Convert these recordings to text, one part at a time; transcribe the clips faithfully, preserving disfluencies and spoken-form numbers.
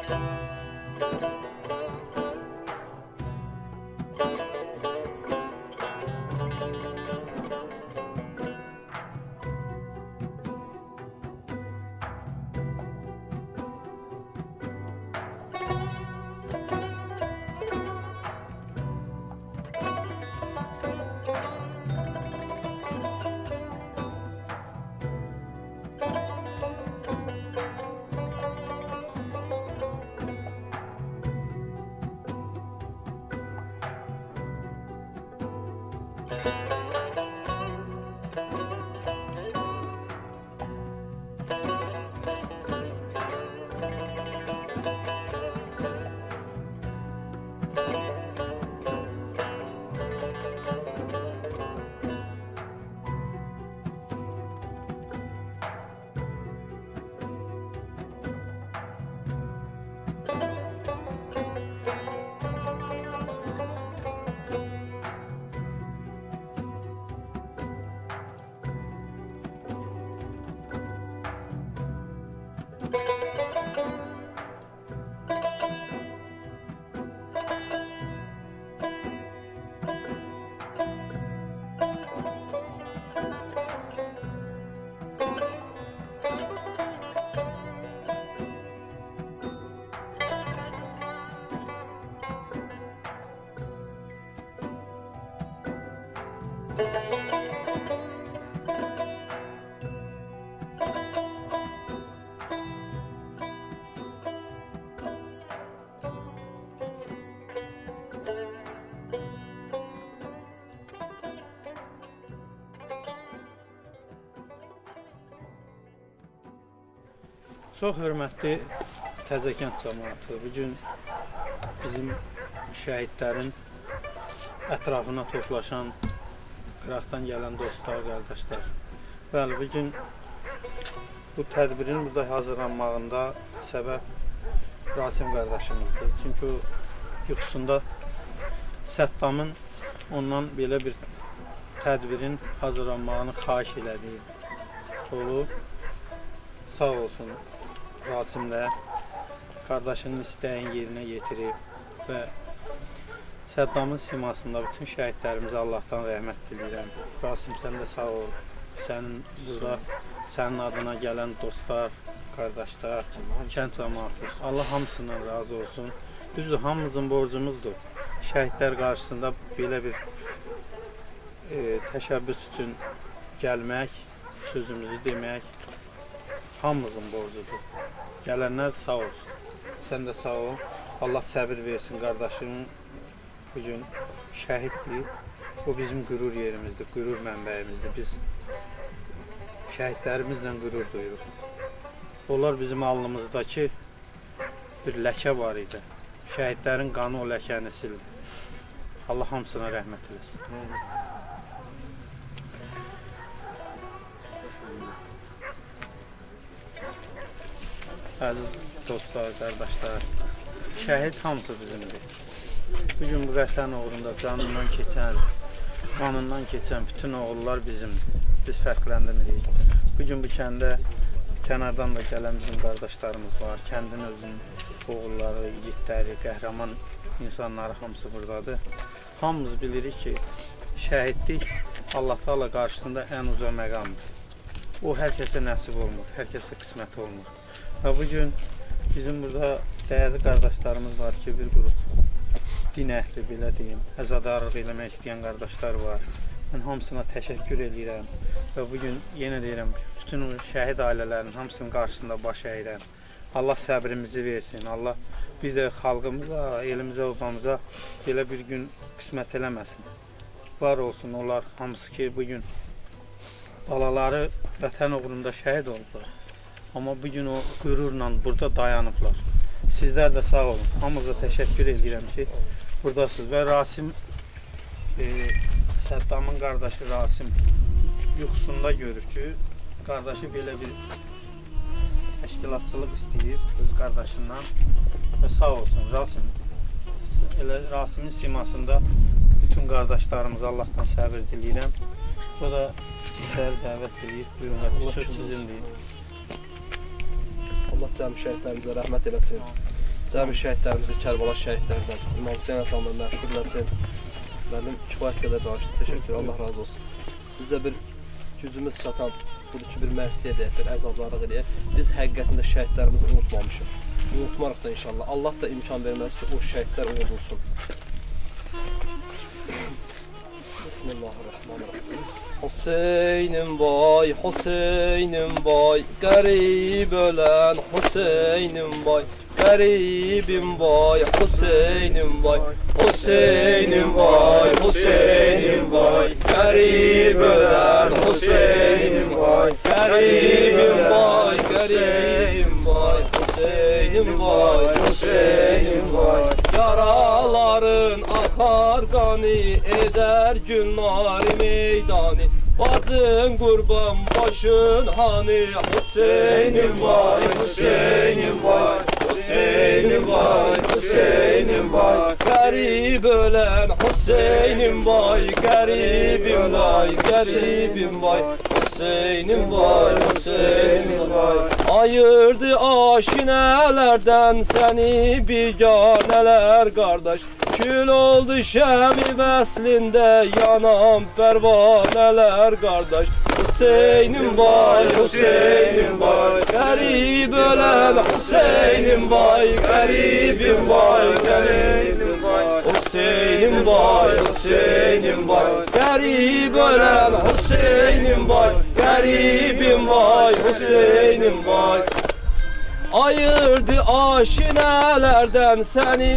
Çox hörmətli Təzəkənd cəmaatı, bugün bizim şəhidlərin ətrafına toplaşan qıraqdan gələn dostlar, qardaşlar. Bəli, bugün bu tədbirin burada hazırlanmağında səbəb Rasim qardaşımızdır. Çünki o yuxusunda Səddamın ondan belə bir tədbirin hazırlanmağını xahiş elədiyi olub. Sağ olsun Rasimlə qardaşının istəyin yerinə yetirib və Səddamın simasında bütün şəhidlərimizə Allahdan rəhmət diləyirəm. Rasim, sən də sağ ol. Sənin burada, sənin adına gələn dostlar, qardaşlar, kənd cəmaatı, Allah hamısından razı olsun. Düzdür, hamımızın borcumuzdur. Şəhidlər qarşısında belə bir e, təşəbbüs üçün gəlmək, sözümüzü demək hamımızın borcudur. Gələnlər sağ olsun. Sən də sağ ol. Allah səbir versin. Qardaşım bugün şəhiddir. O bizim qürur yerimizdir, qürur mənbəyimizdir. Biz şəhidlərimizlə qürur duyuruq. Onlar bizim alnımızdakı bir ləkə var idi. Şəhidlərin qanı o ləkəni sildi. Allah hamısına rəhmət eləsin. Əziz dostlar, qardaşlar, şəhid hamısı bizimdir. Bugün bu vətən uğrunda canından keçən, qanından keçən bütün oğullar bizimdir. Biz fərqləndirmirik. Bugün bu kəndə kənardan da gələn bizim qardaşlarımız var. Kəndin özünün oğulları, yiğitləri, qəhrəman insanları hamısı buradadır. Hamımız bilirik ki, şəhidlik Allah Taala qarşısında ən uca məqamdır. O, hər kəsə nəsib olmur, hər kəsə qismət olmur. Və bugün bizim burada dəyərli qardaşlarımız var ki, bir qrup din əhli, belə deyim, əzadarlıq eləmək istəyən qardaşlar var. Mən hamısına təşəkkür edirəm və bugün yenə deyirəm, bütün şəhid ailələrinin hamısının qarşısında baş əyirəm. Allah səbrimizi versin, Allah bir də xalqımıza, elimizə, obamıza belə bir gün qismət eləməsin. Var olsun onlar hamısı ki, bugün balaları vətən uğrunda şəhid olublar. Amma bugün o qürurla burada dayanıblar. Sizlər də sağ olun. Hamınıza təşəkkür edirəm ki, buradasınız. Və Rasim, e, Səddamın qardaşı Rasim yuxusunda görür ki, qardaşı belə bir təşkilatçılıq istəyir öz qardaşından və sağ olsun Rasim. Elə Rasimin simasında bütün qardaşlarımıza Allahdan səbir diləyirəm. O da sizləri dəvət edir. Buyurun, söz sizindir. Allah cəmi şəhidlərimizə rəhmət eləsin. Cəmi şəhidlərimizi Kərbala şəhidlərindən İmam Hüseyn Həsənlə məşhurləsin. Mənim kifayət qədər danışdı. Təşəkkür, Allah razı olsun. Bizdə bir gücümüz çatan budur ki, bir məhsiyə deyək, bir əzablarıq eləyək. Biz həqiqətində şəhidlərimizi unutmamışıq. Unutmarıq da inşallah. Allah da imkan verməz ki, o şəhidlər unudulsun. Bismillahirrahmanirrahim. Hüseynim vay, Hüseynim vay, qərib ölən Hüseynim vay, qəribim vay, Hüseynim vay, Hüseynim vay, Hüseynim vay, qərib ölən Hüseynim vay, qəribim vay, qəribim vay, Hüseynim vay, Hüseynim vay, yaraların akar qanı eder günleri meydani. Bacın qurban başın hani Hüseynim vay, Hüseynim vay, Hüseynim vay, Hüseynim vay, qərib ölən Hüseynim vay, qəribim vay, qəribim vay, Hüseynim vay, Hüseynim vay. Ayırdı aşinələrdən səni biganələr qardaş. Kül oldu şəmi vəslində yanan pərvanələr qardaş. Hüseynim vay, Hüseynim vay, qərib ölən Hüseynim vay, qəribim vay, qəribim vay, Hüseynim vay, Hüseynim vay, qərib ölən Hüseynim vay, qəribim vay, Hüseynim vay. Ayırdı aşinələrdən səni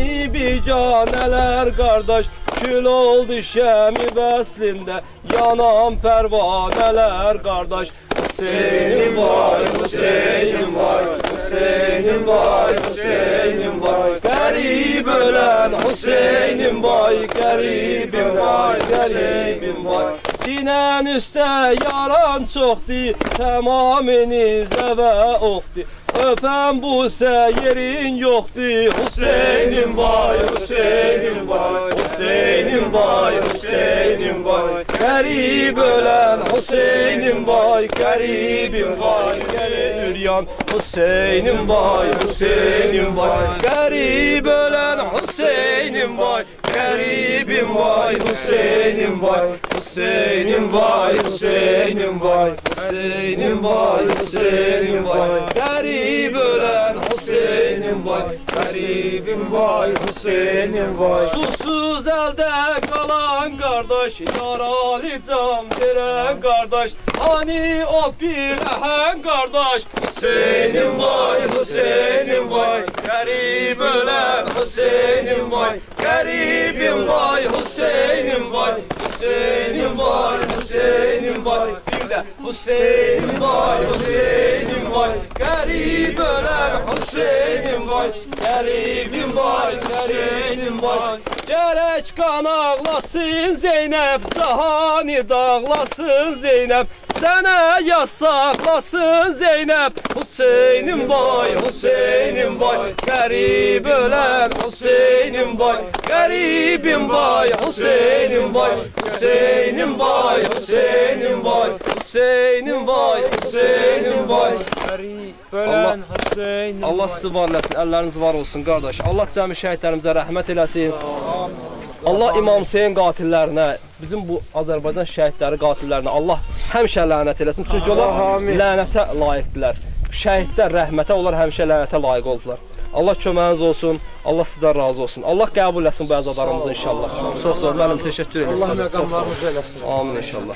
biganələr qardaş. Kül oldu şəmi vəslində yanan pərvanələr qardaş. Hüseynim vay, Hüseynim vay, Hüseynim vay, Hüseynim vay, qərib ölən Hüseynim vay, qəribim vay, qəribim vay. Sinən üstə yaran çoxdur, tamamınızə və oxdur. Öpən bu yerin yoxdur. Hüseynim vay, Hüseynim vay, Hüseynim vay, Hüseynim vay, qərib ölən Hüseynim vay, qəribim vay, qəribim Hüseynim vay, Hüseynim vay, qərib ölən Hüseynim vay, qəribim vay, Hüseynim vay, Hüseynim vay, Hüseynim vay, Hüseynim vay, Hüseynim vay, qərib ölən Hüseynim vay, qəribim vay, Hüseynim vay. Susuz əldə qalan qardaş, yaralı can verən qardaş, hani o bir əhən qardaş. Hüseynim vay, Hüseynim vay, qərib ölən Hüseynim vay, qəribim vay, Hüseynim vay, Hüseynim vay, Hüseynim vay. Bir də Hüseynim vay, Hüseynim vay, qərib ölən Hüseynim vay, qəribim vay, Hüseynim vay. Gərək qan ağlasın Zeynəb, cahani dağlasın Zeynəb, sənə yasaqlasın Zeynəb. Hüseynim vay, Hüseynim vay, qərib ölən Hüseynim vay, qəribim vay, Hüseynim vay, Hüseynim vay, Hüseynim vay, Hüseynim vay, Hüseynim vay, qərib ölən Hüseynim. Allah sizi var eləsin, əlləriniz var olsun qardaş. Allah cəmi şəhidlərimizə rəhmət eləsin. Allah İmam Hüseyn qatillərinə, bizim bu Azərbaycan şəhidləri qatillərinə Allah həmişə lənət eləsin. Çünki onlar lənətə layiqdirlər. Şəhidlər rəhmətə, onlar həmişə lənətə layiq oldular. Allah köməyiniz olsun, Allah sizdən razı olsun. Allah qəbul etsin bu əzadarımızı inşallah. Çox zor, mənim təşəkkür edirəm. Allah məqamlarımızı eləsin. Amin inşallah.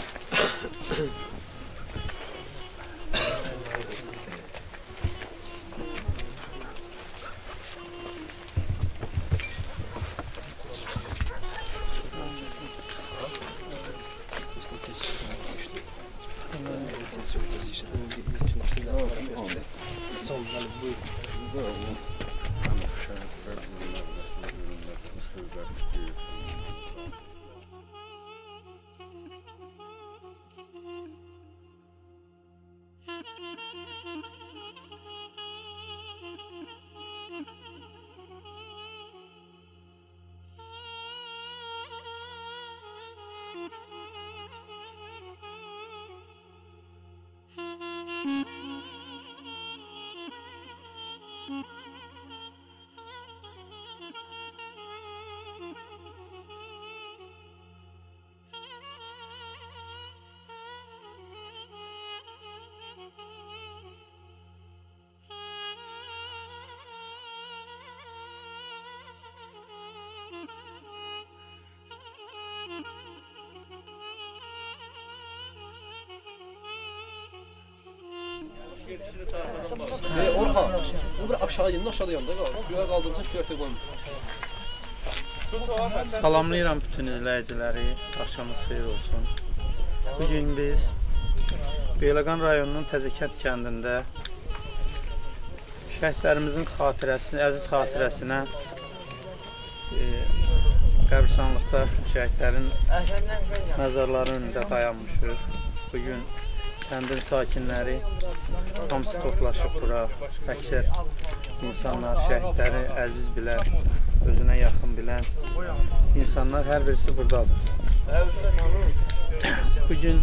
E, Orhan, bu bir aşağı indi, aşağıda yanında qalır. Göğe qaldırırsa kürəkdə qoymur. Salamlayıram bütün izləyiciləri, axşamınız xeyir olsun. Bugün biz Beyləqan rayonunun Təzəkənd kəndində şəhidlərimizin xatirəsinə, əziz xatirəsinə e, qəbristanlıqda şəhidlərin məzarların önündə dayanmışıq. Bugün kəndin sakinləri hamısı toplaşıb bura. Əksər insanlar, şəhidləri əziz bilən, özünə yaxın bilən insanlar hər birisi buradadır. Bugün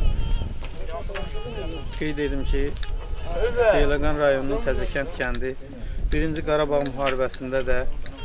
qeyd edim ki, Beyləqan rayonunun Təzəkənd kəndi birinci Qarabağ müharibəsində də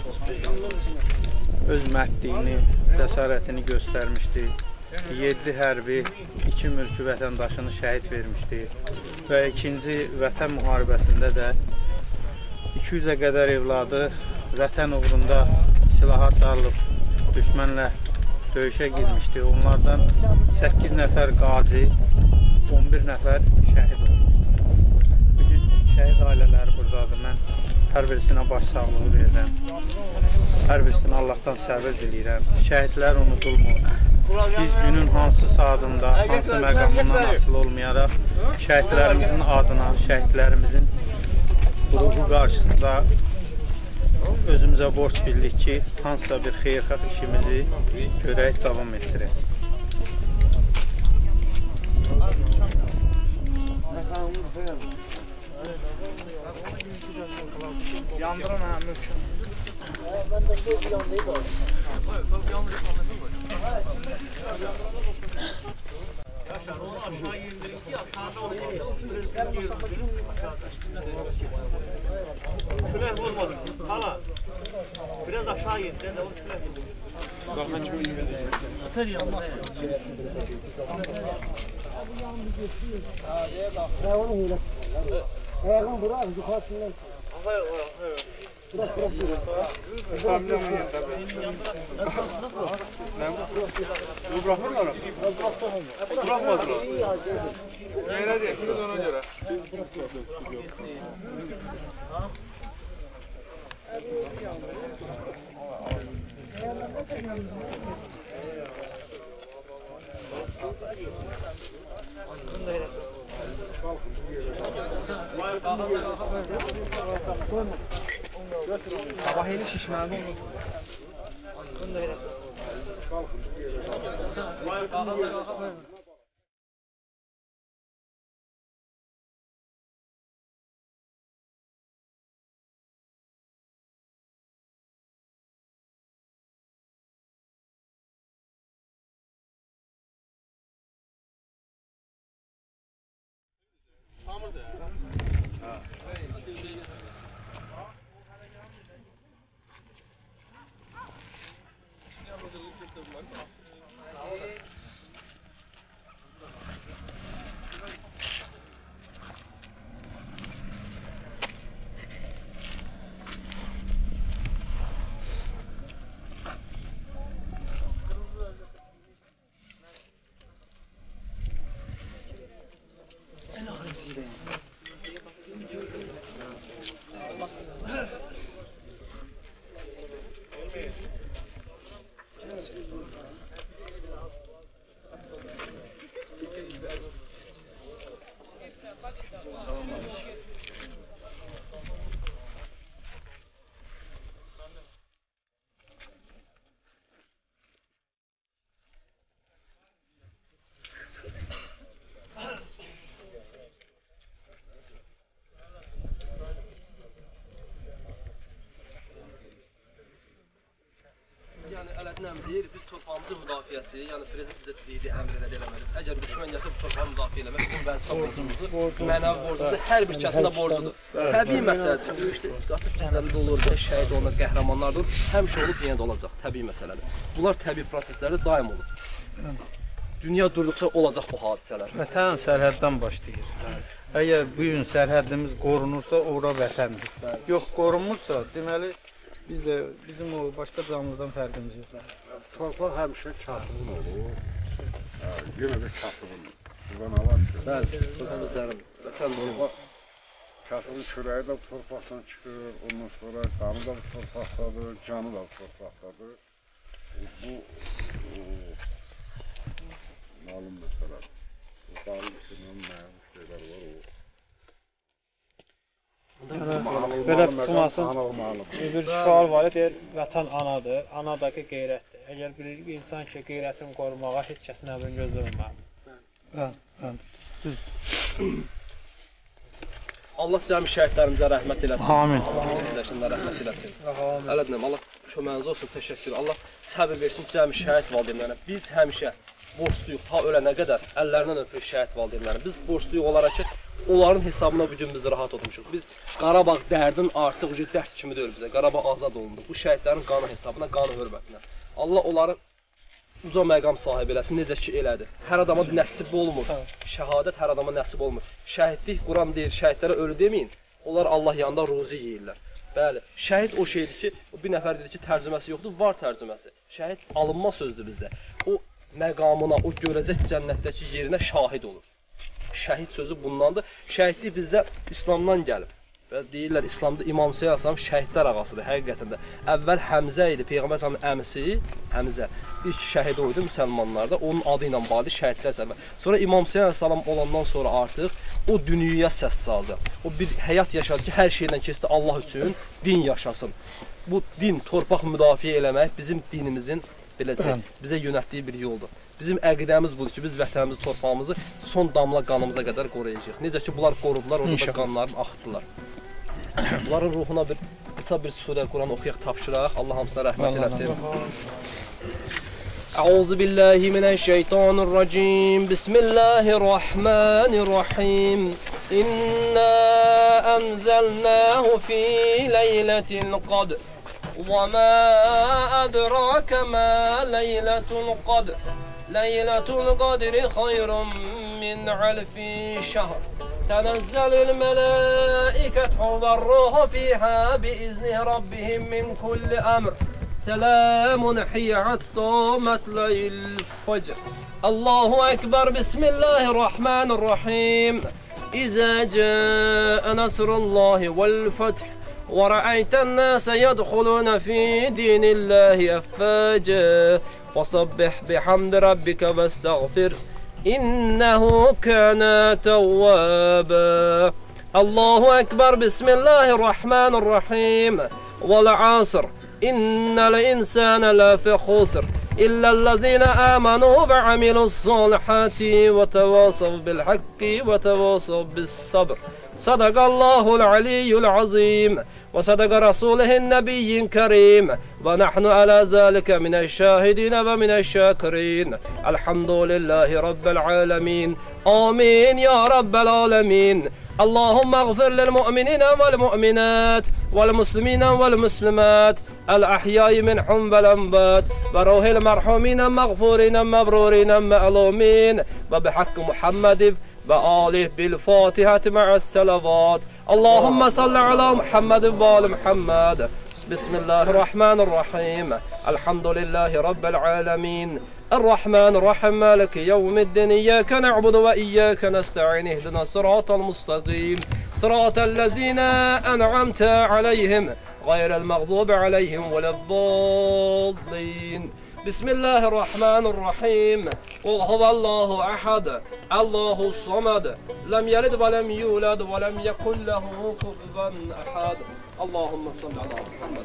öz mərdliyini, cəsarətini göstərmişdi. yeddi hərbi, iki mülki vətəndaşını şəhid vermişdi və ikinci Vətən müharibəsində də iki yüzə qədər evladı vətən uğrunda silaha sarılıb düşmənlə döyüşə girmişdi. Onlardan səkkiz nəfər qazi, on bir nəfər şəhid olmuşdu. Bugün şəhid ailələri buradadır. Mən hər birisinə baş sağlığı verirəm. Hər birisinə Allahdan səbir diləyirəm. Şəhidlər unudulmur. Biz günün hansı saatında, hansı məqamından asılı olmayaraq şəhidlərimizin adına, şəhidlərimizin ruhu qarşısında özümüzə borc bildik ki, hansısa bir xeyirxah işimizi görək, davam etdirək. Yandıran ha, mümkün. Ben de şey bir yandayım da. Yaşar, onu aşağı indirip ki aşağıda onu külək vurmadı. Hala, biraz aşağı in, sen de onu külək vurmadı. Kalkan kimi inmedi. Atar yanına. Ayağını hile. Ayağını bırak, yukarısından. Hayır, hayır. Bırak, bırak, bırak. Tamam, yanında. Ben bu bırakmıyorlar. Bırakmadılar. Neyle diyorsunuz ona göre? Sabah yeni şişməli olur. Yəni ələtnəm deyir, biz torpağımızın müdafiəsi, yəni prezident bizə deyildi, əmr elədi, eləməlidir. Əgər düşmən gəlsə bu torpağı müdafiə eləmək bizim vəzifə borcumuzdur, mənəvi borcumuzdur, hər bir kəsin də borcudur. Təbii məsələdir, döyüşdə qaçıb kəndlərdə olur, şəhid olunur, qəhrəmanlardır, həmişə olub, yenə də olacaq, təbii məsələdir. Bunlar təbii proseslərdə daim olur. Dünya durduqca olacaq bu hadisələr. Vətən sərhəddən başlayır. Əgər bu gün sərhədimiz qorunursa, ora vətəndir. Yox, qorunmursa, deməli, biz də, bizim o başqa canlıdan fərqimiz yoxdur. Torpaq həmişə kasıbın olur. Yenə də kasıbın. Buradan alar ki. Bəli, torpağımız dərin. Vətən bizim. Kasımın küreği de bu torpaqdan çıxır, ondan sonra qanı da bu torpaqdadır, canı da bu torpaqdadır. Bu e, malum məsələ. Bu qanı içindən məyum şeylər var o. Belə tutmasın, bir sual var, deyir, vətən anadır, anadakı qeyrətdir. Əgər bir insan ki, qeyrətini qorumağa heç kəsin əmrini gözləməməlidir. Allah cəmi şəhidlərimizə rəhmət eləsin. Amin. Allah izləyicilərinə rəhmət eləsin. Ələdnəm, Allah köməyiniz olsun, təşəkkür. Allah səbir versin cəmi şəhid valideynlərinə. Biz həmişə borçluyuq, ta ölənə qədər əllərindən öpürük şəhid valideynlərinə. Biz borçluyuq olaraq ki, onların hesabına bu gün biz rahat olmuşuq. Biz Qarabağ dərdin artıq dərd kimi deyil bizə. Qarabağ azad olundu. Bu şəhidlərin qanı hesabına, qanı hörmətinə. Allah onları uca məqam sahibi eləsin, necə ki elədi. Hər adama nəsib olmur. Şəhadət hər adama nəsib olmur. Şəhidlik Quran deyir, şəhidlərə ölü deməyin. Onlar Allah yanında ruzi yeyirlər. Bəli, şəhid o şeydir ki, bir nəfər dedi ki, tərcüməsi yoxdur, var tərcüməsi. Şəhid alınma sözdür bizdə. O məqamına, o görəcək cənnətdəki yerinə şahid olur. Şəhid sözü bundandır. Şəhidlik bizdə İslamdan gəlib. Və deyirlər, İslamda İmam Hüseyin Əsam şəhidlər ağasıdır, həqiqətən də. Əvvəl Həmzə idi, Peyğəmbər Əsəmin əmisi Həmzə. İlk şəhid o idi müsəlmanlarda, onun adı ilə bağlı şəhidlər səbəb. Sonra İmam Hüseyin Əsəlam olandan sonra artıq o dünyaya səs saldı. O bir həyat yaşadı ki, hər şeylə keçdi Allah üçün, din yaşasın. Bu din, torpaq müdafiə eləmək bizim dinimizin beləsə, bizə yönətdiyi bir yoldur. Bizim əqidəmiz budur ki, biz vətənimizi, torpağımızı son damla qanımıza qədər qoruyacağıq. Necə ki, bunlar qorudular, orada da qanlarını axıtdılar. Bunların ruhuna bir qısa bir surə Quran oxuyaq, tapşıraq. Allah hamısına rəhmət eləsin. Əuzu billahi minəşşeytanirracim. Bismillahirrahmanirrahim. İnna ənzəlnəhu fi leylətil qadr. وما أدراك ما ليلة القدر ليلة القدر خير من ألف شهر تنزل الملائكة والروح فيها بإذن ربهم من كل أمر سلام هي حتى مطلع الفجر الله أكبر بسم الله الرحمن الرحيم إذا جاء نصر الله والفتح ورأيت الناس يدخلون في دين الله أفواجا فسبح بحمد ربك واستغفر إنه كان توابا الله أكبر بسم الله الرحمن الرحيم والعصر إن الإنسان لفي خسر إلا الذين آمنوا وعملوا الصالحات وتواصوا بالحق وتواصوا بالصبر صدق الله العلي العظيم وصدق رسوله النبي الكريم ونحن على ذلك من الشاهدين ومن الشاكرين الحمد لله رب العالمين آمين يا رب العالمين اللهم اغفر للمؤمنين والمؤمنات والمسلمين والمسلمات الأحياء منهم والأموات وروح المرحومين مغفورين مبرورين معلومين وبحق محمد وآله بالفاتحة مع الصلوات اللهم صل على محمد وآل محمد بسم الله الرحمن الرحيم الحمد لله رب العالمين الرحمن الرحيم مالك يوم الدين إياك نعبد وإياك نستعين اهدنا الصراط المستقيم صراط الذين أنعمت عليهم غير المغضوب عليهم ولا الضالين بسم الله الرحمن الرحيم قل هو الله أحد الله الصمد لم يلد ولم يولد ولم يكن له كفوا أحد اللهم صل على محمد.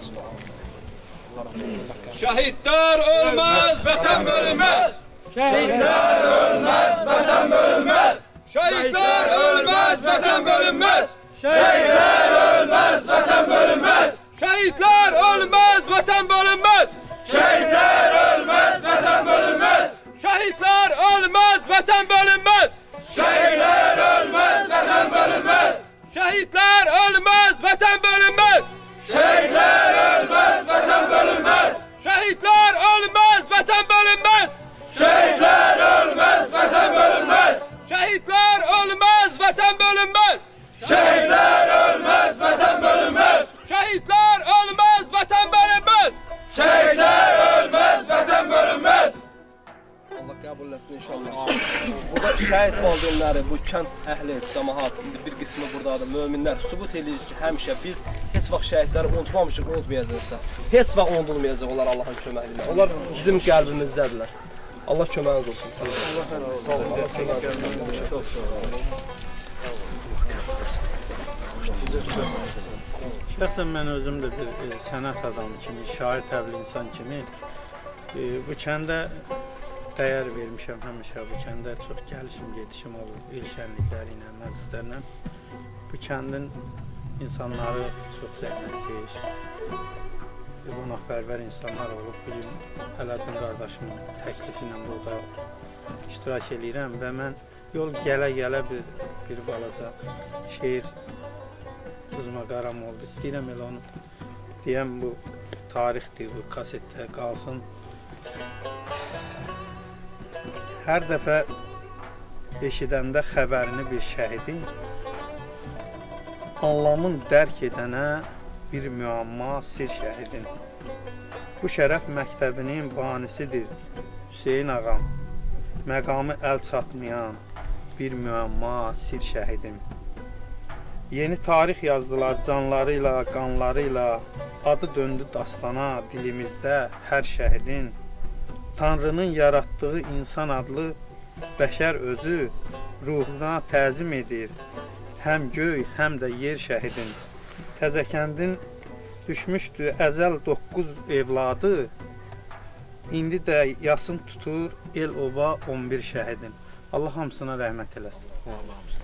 Şehitler ölmez, vatan bölünmez. Şehitler ölmez, vatan bölünmez. Şehitler ölmez, vatan bölünmez. Şehitler ölmez, vatan bölünmez. Şehitler ölmez, vatan bölünmez. Şehitler ölmez, vatan bölünmez. Şehitler ölmez, vatan bölünmez. Şehitler ölmez, vatan bölünmez. Şehitler ölmez, vatan bölünmez. Şehitler ölmez, vatan bölünmez. Şehitler ölmez, vatan bölünmez. Şehitler ölmez, vatan bölünmez. Şehitler ölmez, vatan bölünmez. Şehitler ölmez, vatan bölünmez. Şehitler ölmez, vatan bölünmez. Şehitler ölmez, vatan bölünmez. Allah kabul Qəbul eləsin inşallah. Burada şəhid valideynləri, bu kənd əhli, cəmaət, bir qismi buradadır, möminlər sübut edir ki, həmişə biz heç vaxt şəhidləri unutmamışıq, unutmayacağıq da. Heç vaxt unudulmayacaq onlar Allahın köməyi ilə. Onlar bizim qəlbimizdədirlər. Allah köməyiniz olsun. Allah sağ olun. Allah köməyiniz olsun. Çox sağ olun. Şəxsən mən özüm də bir e, sənət adamı kimi, şair təbil insan kimi e, bu kəndə dəyər vermişəm həmişə. Bu kəndə çox gəlişim, gedişim olur, el şənlikləri ilə, məclislərlə. Bu kəndin insanları çox zəhmətkeş, qonaqpərvər insanlar olub. Bugün Ələddin qardaşımın təklifi ilə burada iştirak edirəm və mən yol gələ-gələ bir, bir balaca şeir sızma qaram oldu. İstəyirəm elə onu deyəm, bu tarixdir, bu kasetdə qalsın. Hər dəfə eşidəndə xəbərini bir şəhidin, anlamın dərk edənə bir müəmma sir şəhidin. Bu şərəf məktəbinin banisidir Hüseyin ağam, məqamı əl çatmayan bir müəmma sir şəhidim. Yeni tarix yazdılar canlarıyla, qanlarıyla, adı döndü dastana dilimizdə hər şəhidin. Tanrının yaratdığı insan adlı bəşər özü ruhuna təzim edir, həm göy, həm də yer şəhidin. Təzəkəndin düşmüşdü əzəl doqquz evladı, indi də yasın tutur el ova on bir şəhidin. Allah hamısına rəhmət eləsin.